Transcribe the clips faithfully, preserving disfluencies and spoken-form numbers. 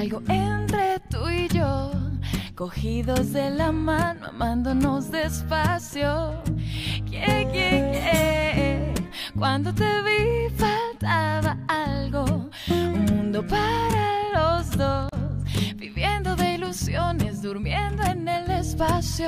algo entre tú y yo, cogidos de la mano, amándonos despacio. Yeah, yeah, yeah. Cuando te vi faltaba algo, un mundo para los dos, viviendo de ilusiones, durmiendo en el espacio.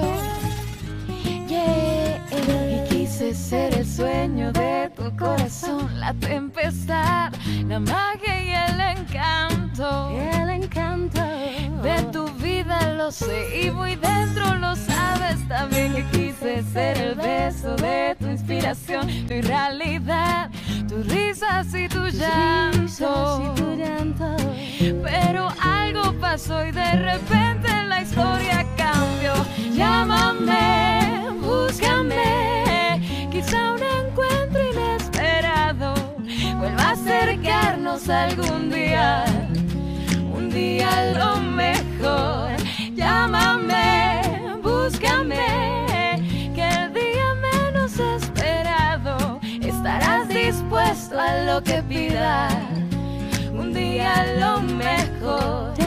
Yeah, y quise ser el sueño de tu corazón, la tempestad, la magia y el encanto, el encanto de tu vida, lo sé y muy dentro lo sabes también. Que quise ser el beso de tu inspiración, tu irrealidad, tus risas y tu llanto. Pero algo pasó y de repente la historia cambió. Llámame, búscame, quizá un encuentro inesperado vuelva a acercarnos algún día, un día a lo mejor. Llámame, búscame, que el día menos esperado estarás dispuesto a lo que pida, un día a lo mejor.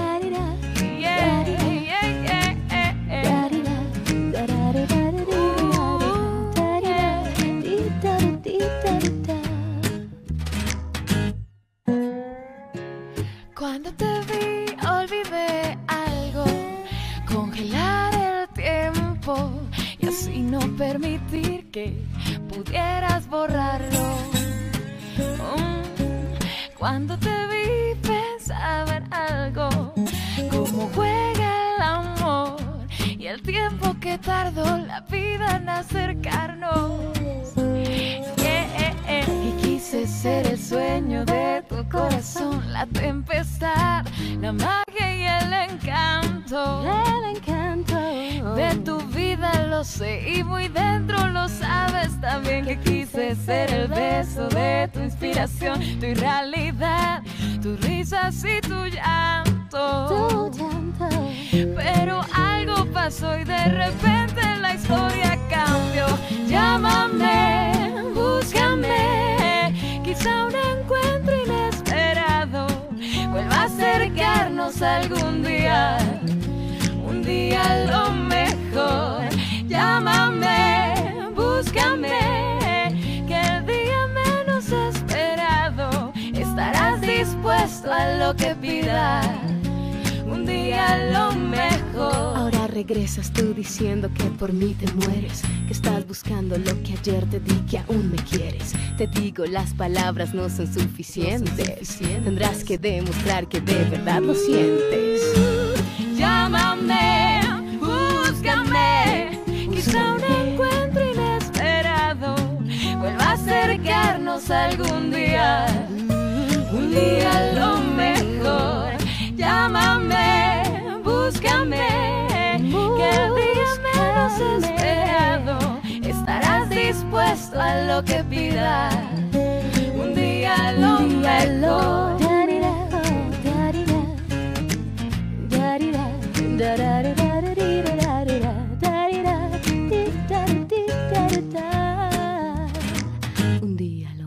Cuando te vi olvidé algo, congelar el tiempo y así no permitir que pudieras borrarlo. Mm, Cuando te vi pensaba en algo, cómo juega el amor y el tiempo que tardó la vida en acercarnos. Yeah, y quise ser el sueño de tu corazón, la tempestad, la magia y el encanto, el encanto de tu vida, lo sé y muy dentro lo sabes también. Que quise ser el beso de tu inspiración, tu irrealidad, tus risas y tu llanto. tu llanto. Pero algo pasó y de repente la historia cambió. Llámame, búscame, quizá un encuentro inesperado vuelva a acercarnos algún día, un día a lo mejor. Llámame, búscame, que el día menos esperado estarás dispuesto a lo que pida, un día a lo mejor. Ahora regresas tú diciendo que por mí te mueres, que estás buscando lo que ayer te di, que aún me quieres. Te digo, las palabras no son suficientes, no son suficientes. Tendrás que demostrar que de verdad lo sientes. Llámame, búscame, quizá un encuentro inesperado vuelva a acercarnos algún día, un día a lo mejor. Llámame, búscame, que el día menos esperado estarás dispuesto a lo que pida, un día a lo mejor. Un día